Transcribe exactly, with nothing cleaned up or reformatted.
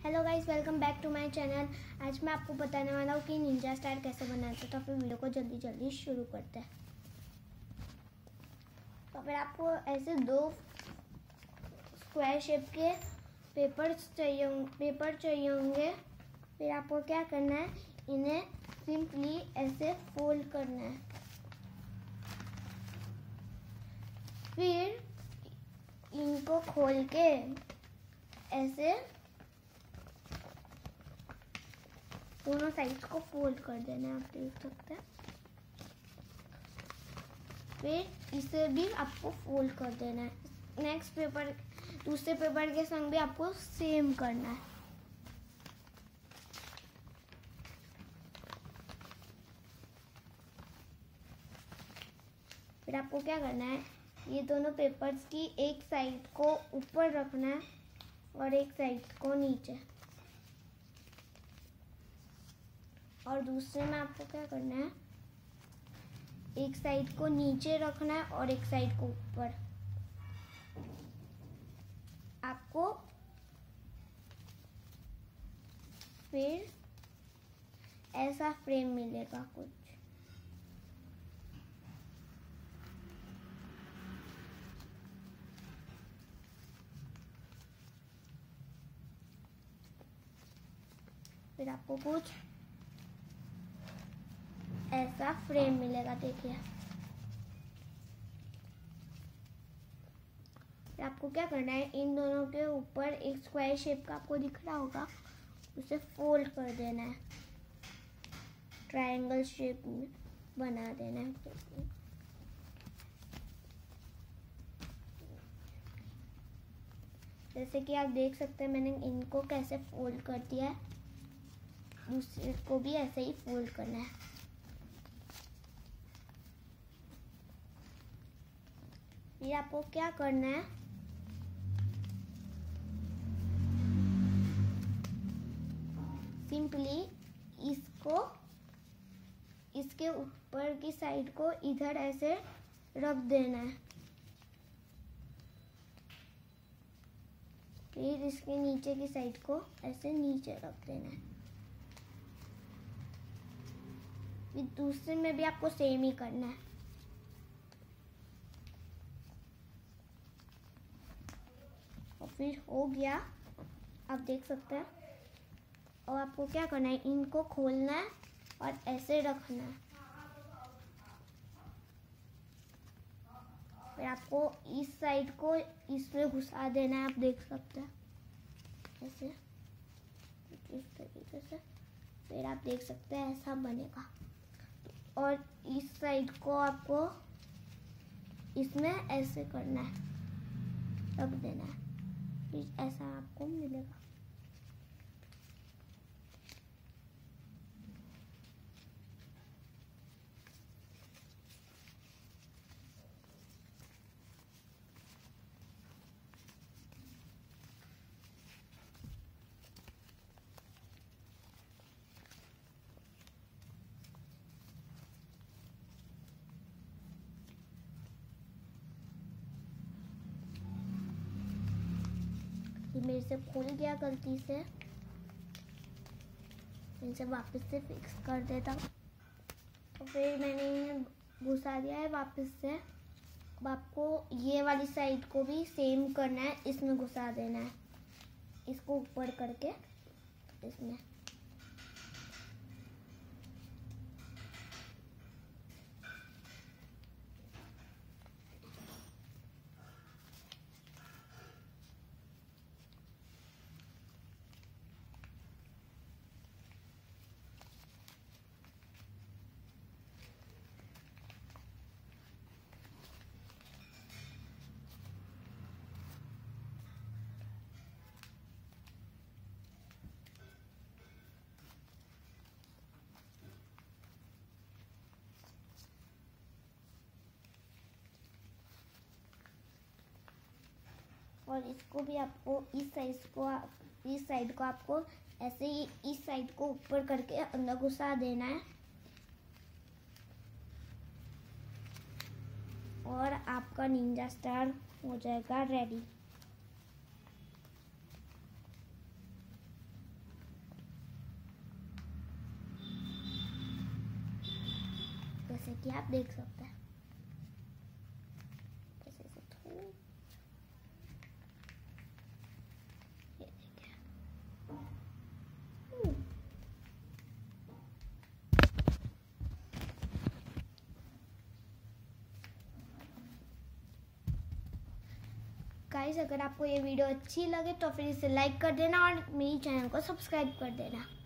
Hello guys, welcome back to my channel. आज मैं आपको बताने वाला हूँ कि निंजा स्टार कैसे बनाते हैं। तो फिर वीडियो को जल्दी जल्दी शुरू करते हैं। तो फिर आपको ऐसे दो स्क्वायर शेप के पेपर चाहिए पेपर चाहिए होंगे। फिर आपको क्या करना है, इन्हें सिंपली ऐसे फोल्ड करना है। फिर इनको खोल के ऐसे दोनों साइड्स को फोल्ड कर देना है, आप देख सकते हैं। फिर इसे भी आपको फोल्ड कर देना है। नेक्स्ट पेपर दूसरे पेपर के संग भी आपको सेम करना है। फिर आपको क्या करना है, ये दोनों पेपर्स की एक साइड को ऊपर रखना है और एक साइड को नीचे। और दूसरे में आपको क्या करना है, एक साइड को नीचे रखना है और एक साइड को ऊपर। आपको फिर ऐसा फ्रेम मिलेगा कुछ। फिर आपको कुछ ऐसा फ्रेम मिलेगा, देखिए। आपको क्या करना है, इन दोनों के ऊपर एक स्क्वायर शेप का आपको दिख रहा होगा, उसे फोल्ड कर देना है, ट्रायंगल शेप में बना देना है। जैसे कि आप देख सकते हैं, मैंने इनको कैसे फोल्ड कर दिया है। दूसरे को भी ऐसे ही फोल्ड करना है। फिर आपको क्या करना है, सिंपली इसको इसके ऊपर की साइड को इधर ऐसे रख देना है। फिर इसके नीचे की साइड को ऐसे नीचे रख देना है। फिर दूसरे में भी आपको सेम ही करना है। और फिर हो गया, आप देख सकते हैं। और आपको क्या करना है, इनको खोलना है और ऐसे रखना है। फिर आपको इस साइड को इसमें घुसा देना है, आप देख सकते हैं ऐसे, इस तरीके से। फिर आप देख सकते हैं ऐसा बनेगा। और इस साइड को आपको इसमें ऐसे करना है, रख देना है। फिर ऐसा आपको मिलेगा। ये मेरे से खुल गया गलती से, इसे वापस से फिक्स कर देता हूँ। तो फिर मैंने इन्हें घुसा दिया है वापस से। अब आपको ये वाली साइड को भी सेम करना है, इसमें घुसा देना है, इसको ऊपर करके इसमें। और इसको भी आपको इस साइड को इस साइड को आपको ऐसे ही इस साइड को ऊपर करके अंदर घुसा देना है। और आपका निंजा स्टार हो जाएगा रेडी। कि आप देख सकते हैं। ऐसे ऐसे थोड़ा ये देखिए। गाइस, अगर आपको ये वीडियो अच्छी लगे तो फिर इसे लाइक कर देना और मेरी चैनल को सब्सक्राइब कर देना।